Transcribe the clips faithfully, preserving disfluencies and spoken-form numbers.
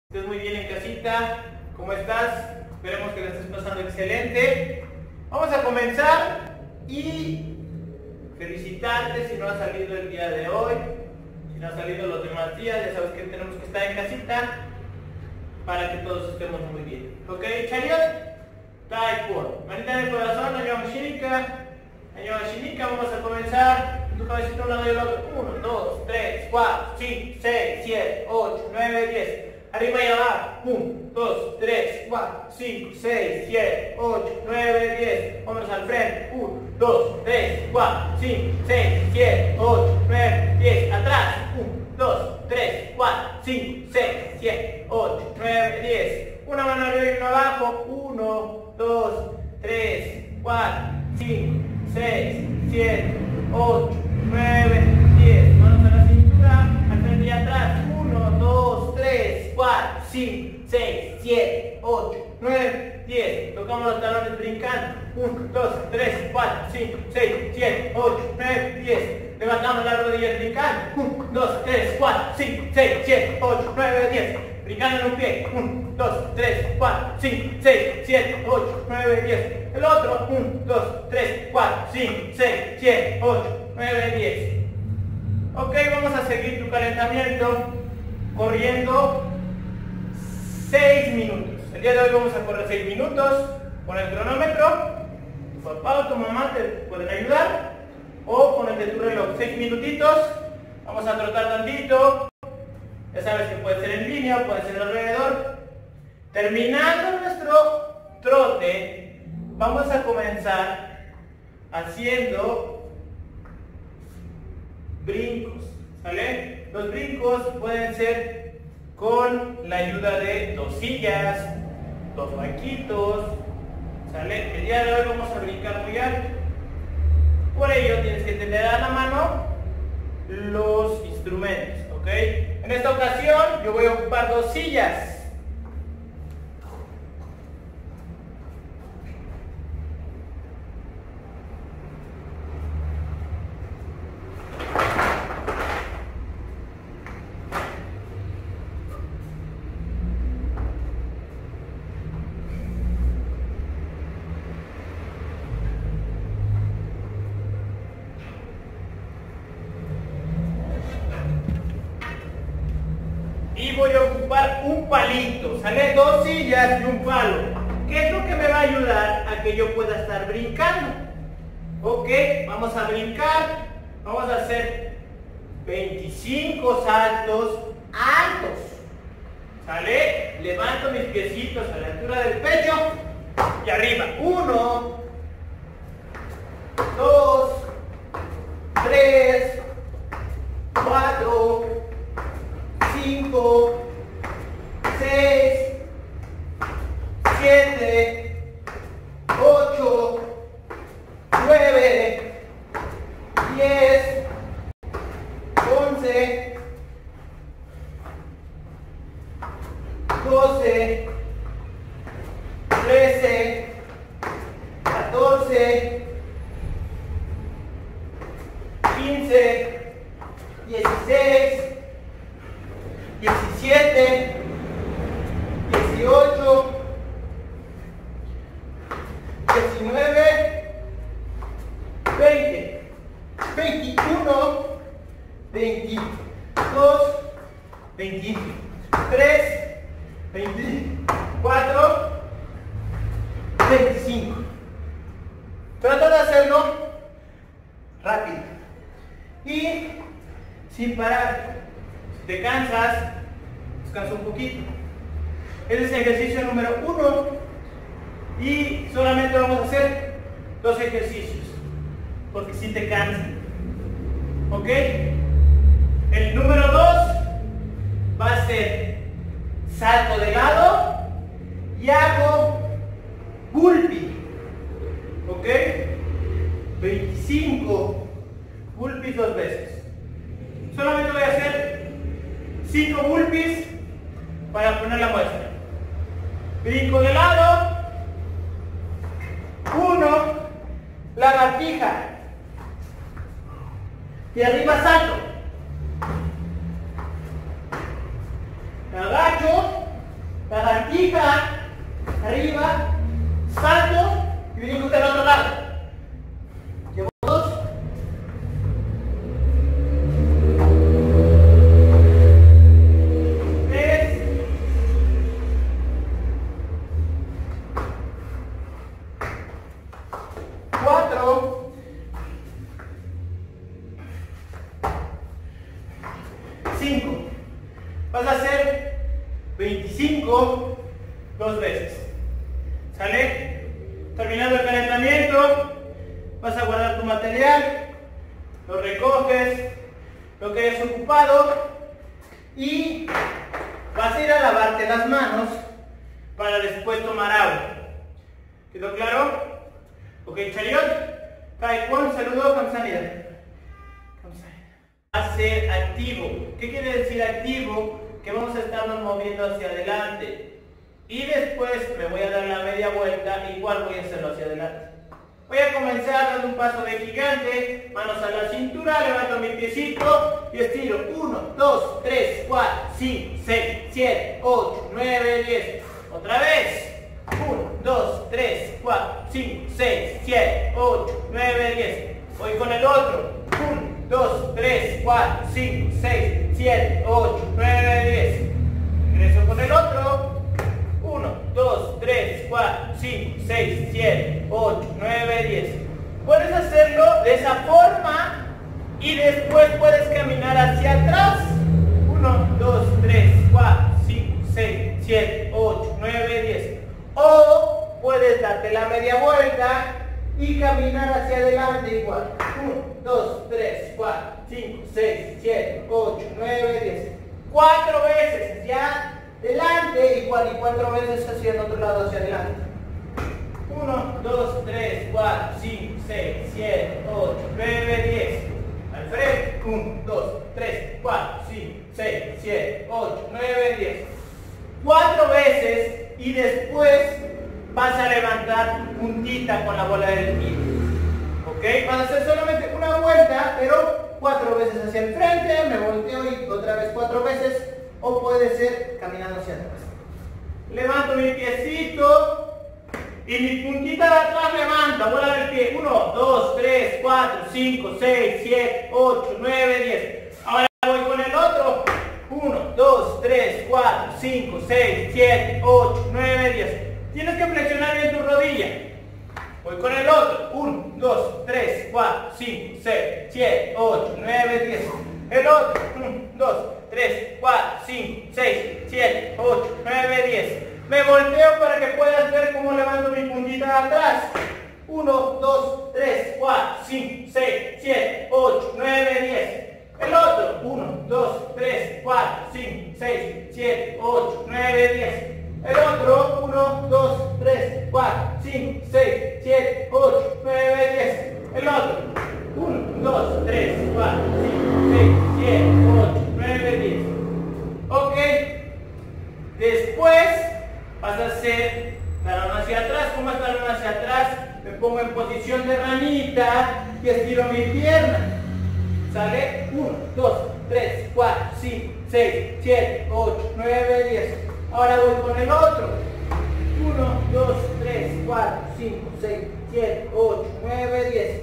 Estés muy bien en casita, ¿cómo estás? Esperemos que la estés pasando excelente. Vamos a comenzar y felicitarte si no ha salido el día de hoy, si no ha salido los demás días, ya sabes que tenemos que estar en casita para que todos estemos muy bien. ¿Ok, Chariot? Taipur. Manita en el corazón, Año Shinika. Año Shinika, vamos a comenzar. Tu cabecita a un lado y el otro. uno, dos, tres, cuatro, cinco, seis, siete, ocho, nueve, diez. Arriba y abajo. uno, dos, tres, cuatro, cinco, seis, siete, ocho, nueve, diez. Hombros al frente. uno, dos, tres, cuatro, cinco, seis, siete, ocho, nueve, diez. Atrás. uno, dos, tres, cuatro, cinco, seis, siete, ocho, nueve, diez. Una mano arriba y una abajo. uno, dos, tres, cuatro, cinco, seis, siete, ocho, nueve, diez. Manos a la cintura. Al frente y atrás. uno, dos, tres, cuatro, cinco, seis, siete, ocho, nueve, diez. Tocamos los talones brincando. uno, dos, tres, cuatro, cinco, seis, siete, ocho, nueve, diez. Levantamos las rodillas brincando. uno, dos, tres, cuatro, cinco, seis, siete, ocho, nueve, diez. Brincando en un pie. uno, dos, tres, cuatro, cinco, seis, siete, ocho, nueve, diez. El otro. uno, dos, tres, cuatro, cinco, seis, siete, ocho, nueve, diez. Ok, vamos a seguir tu calentamiento corriendo seis minutos. El día de hoy vamos a correr seis minutos con el cronómetro. Tu papá o tu mamá te pueden ayudar, o con el de tu reloj. seis minutitos. Vamos a trotar tantito. Ya sabes que puede ser en línea, puede ser alrededor. Terminando nuestro trote, vamos a comenzar haciendo brincos, ¿sale? Los brincos pueden ser con la ayuda de dos sillas, dos banquitos, ¿sale? El día de hoy vamos a brincar muy alto. Por ello tienes que tener a la mano los instrumentos, ¿ok? En esta ocasión yo voy a ocupar dos sillas. Y voy a ocupar un palito, ¿sale? Dos sillas y un palo. ¿Qué es lo que me va a ayudar a que yo pueda estar brincando? Ok, vamos a brincar. Vamos a hacer veinticinco saltos altos, ¿sale? Levanto mis piecitos a la altura del pecho y arriba. Uno, dos, tres, cuatro, cinco, seis, siete, ocho, nueve, diez, once, doce, trece, catorce, quince, dieciséis, diecisiete, dieciocho, diecinueve, veinte, veintiuno, veintidós, veintitrés, veinticuatro, veinticinco. Trata de hacerlo rápido y sin parar. Si te cansas, descansa un poquito. Ese es el ejercicio número uno y solamente vamos a hacer dos ejercicios porque si te cansan. ¿Ok? El número dos va a ser salto de lado y hago burpee. ¿Ok? veinticinco burpees dos veces. Solamente voy a hacer cinco burpees para poner la muestra. Brinco de lado. uno, lagartija. Y arriba salto. Me agacho fija, arriba, salto y brinco del otro lado. Llevo dos. Tres. Cuatro. Cinco. Vas a hacer veinticinco dos veces. ¿Sale? Terminando el calentamiento, vas a guardar tu material, lo recoges, lo que hayas ocupado y vas a ir a lavarte las manos para después tomar agua. ¿Quedó claro? Ok, Chariot. Taekwondo, saludo, Kamsanida. Va a ser activo. ¿Qué quiere decir activo? Que vamos a estarnos moviendo hacia adelante. Y después me voy a dar la media vuelta, igual voy a hacerlo hacia adelante. Voy a comenzar dando un paso de gigante, manos a la cintura, levanto mi piecito y estiro. uno, dos, tres, cuatro, cinco, seis, siete, ocho, nueve, diez. Otra vez. uno, dos, tres, cuatro, cinco, seis, siete, ocho, nueve, diez. Voy con el otro. uno, dos, tres, cuatro, cinco, seis, siete, ocho, nueve, diez. Regreso con el otro. uno, dos, tres, cuatro, cinco, seis, siete, ocho, nueve, diez. Puedes hacerlo de esa forma y después puedes caminar hacia atrás. uno, dos, tres, cuatro, cinco, seis, siete, ocho, nueve, diez. O puedes darte la media vuelta y caminar hacia adelante igual. uno, dos, tres, cuatro, cinco, seis, siete, ocho, nueve, diez. Cuatro veces ya. Delante igual y cuatro veces hacia el otro lado, hacia adelante. uno, dos, tres, cuatro, cinco, seis, siete, ocho, nueve, diez. Al frente. uno, dos, tres, cuatro, cinco, seis, siete, ocho, nueve, diez. Cuatro veces y después vas a levantar tu puntita con la bola del pie. ¿Ok? Vas a hacer solamente una vuelta, pero cuatro veces hacia el frente, me volteo y otra vez cuatro veces. O puede ser caminando hacia atrás. Levanto mi piecito y mi puntita de atrás levanta, bola del pie. uno, dos, tres, cuatro, cinco, seis, siete, ocho, nueve, diez. Ahora voy con el otro. uno, dos, tres, cuatro, cinco, seis, siete, ocho, nueve, diez. Tienes que flexionar bien tu rodilla. Voy con el otro. uno, dos, tres, cuatro, cinco, seis, siete, ocho, nueve, diez. El otro. uno, dos, tres, cuatro, cinco, seis, siete, ocho, nueve, diez. Me volteo para que puedas ver cómo levanto mi puntita de atrás. uno, dos, tres, cuatro, cinco, seis, siete, ocho, nueve, diez. El otro. uno, dos, tres, cuatro, cinco, seis, siete, ocho, nueve, diez. El otro. uno, dos, tres, cuatro, cinco, seis, siete, ocho, nueve, diez. El otro. uno, dos, tres, cuatro, cinco, seis, siete, ocho, nueve, diez. Ok. Después vas a hacer talón hacia atrás. ¿Cómo es talón hacia atrás? Me pongo en posición de ranita y estiro mi pierna. ¿Sale? uno, dos, tres, cuatro, cinco, seis, siete, ocho, nueve, diez. Ahora voy con el otro. uno, dos, tres, cuatro, cinco, seis, siete, ocho, nueve, diez.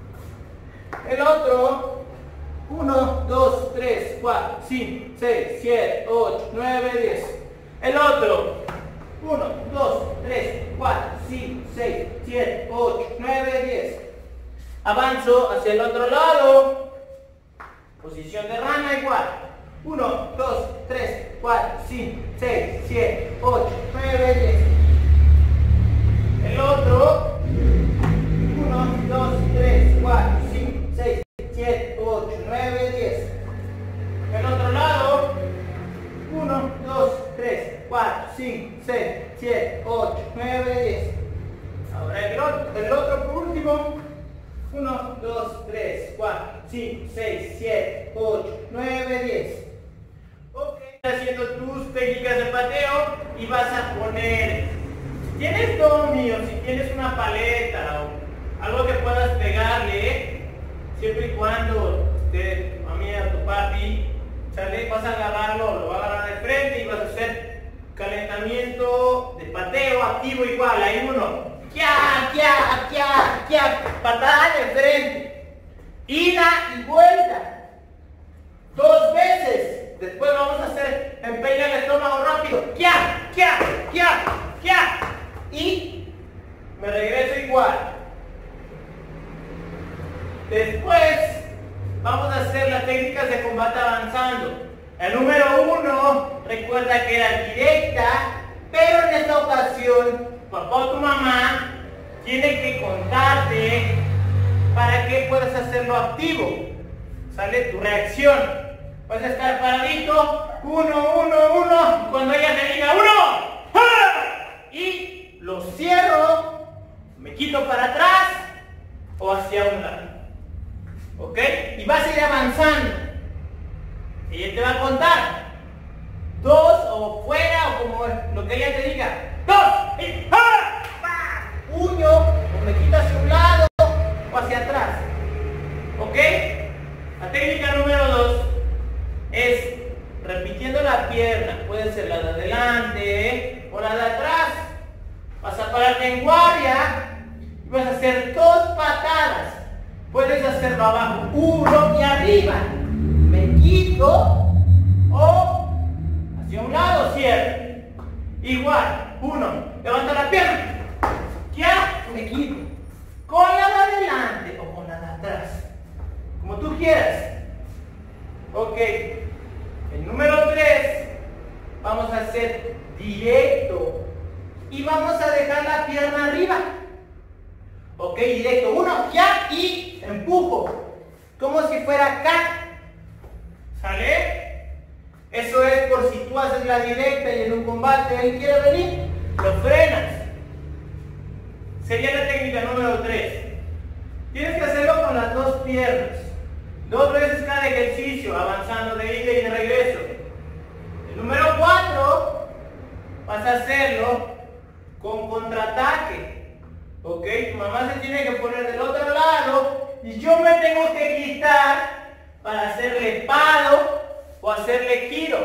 El otro. uno, dos, tres, cuatro, cinco, seis, siete, ocho, nueve, diez. El otro. uno, dos, tres, cuatro, cinco, seis, siete, ocho, nueve, diez. Avanzo hacia el otro lado. Posición de rana igual. uno, dos, tres, cuatro, cinco, seis, siete, ocho, nueve, diez. El otro. uno, dos, tres, cuatro, cinco, seis, siete, ocho, nueve, diez. El otro lado. uno, dos, tres, cuatro, cinco, seis, siete, ocho, nueve, diez. Ahora el otro, el otro por último. uno, dos, tres, cuatro, cinco, seis, siete, ocho, nueve, diez. Ok, haciendo tus técnicas de pateo y vas a poner, si tienes domino, si tienes una paleta o algo que puedas pegarle, ¿eh? Siempre y cuando te, a mí, a tu papi, ¿sale? Vas a agarrarlo, lo vas a agarrar de frente y vas a hacer calentamiento de pateo activo igual. Ahí uno, kia, kia, kia, kia, patada de frente, ida y vuelta, dos veces. Después vamos a hacer empeña el estómago rápido, kia, kia, kia, kia, y me regreso igual. Después vamos a hacer las técnicas de combate avanzando. El número uno, recuerda que era directa, pero en esta ocasión, papá o tu mamá tiene que contarte para que puedas hacerlo activo. Sale tu reacción. Vas a estar paradito, uno, uno, uno, cuando ella te diga uno, ¡ja! Y lo cierro, me quito para atrás o hacia un lado. ¿Ok? Y vas a ir avanzando. Ella te va a contar dos o fuera o como lo que ella te diga. Dos y ¡ja! ¡Pa! Puño o me quito hacia un lado o hacia atrás. ¿Ok? La técnica número dos es repitiendo la pierna. Puede ser la de adelante o la de atrás. Vas a pararte en guardia y vas a hacer dos patadas. Puedes hacerlo abajo, uno y arriba. Me quito o hacia un lado, cierro. Igual, uno, levanta la pierna, ya, me quito. Con la de adelante o con la de atrás, como tú quieras. Ok, el número tres, vamos a hacer directo y vamos a dejar la pierna arriba. Ok, directo, uno, ya, y empujo, como si fuera acá. ¿Sale? Eso es por si tú haces la directa y en un combate él quiere venir, lo frenas. Sería la técnica número tres. Tienes que hacerlo con las dos piernas. Dos veces cada ejercicio, avanzando de ida y de regreso. El número cuatro, vas a hacerlo con contraataque. Ok, tu mamá se tiene que poner del otro lado y yo me tengo que quitar para hacerle palo o hacerle giro.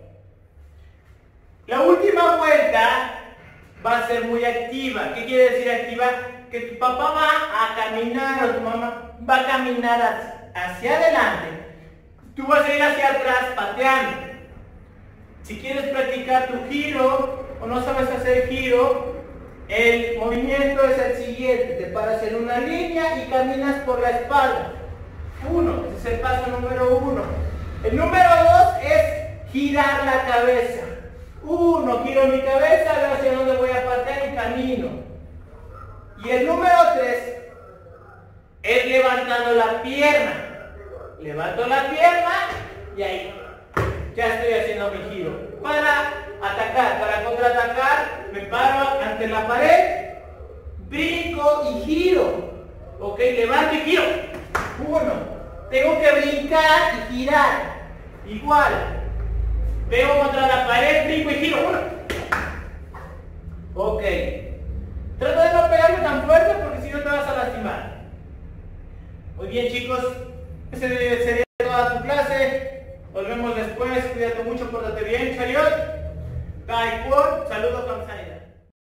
La última vuelta va a ser muy activa. ¿Qué quiere decir activa? Que tu papá va a caminar o tu mamá va a caminar hacia adelante. Tú vas a ir hacia atrás pateando. Si quieres practicar tu giro o no sabes hacer giro, el movimiento es el siguiente. Te paras en una línea y caminas por la espalda. Uno, ese es el paso número uno. El número dos es girar la cabeza. Uno, giro mi cabeza, veo hacia dónde voy a patear y camino. Y el número tres es levantando la pierna. Levanto la pierna y ahí ya estoy haciendo mi giro. Para atacar, para contraatacar, me paro ante la pared, brinco y giro. Ok, levanto y giro. Uno. Tengo que brincar y girar. Igual. Pego contra la pared, brinco y giro. Uno. Ok. Trata de no pegarme tan fuerte porque si no te vas a lastimar. Muy bien, chicos. Ese sería toda tu clase. Nos vemos después. Cuídate mucho, pórtate bien. Chariot. Taekwondo. Saludos.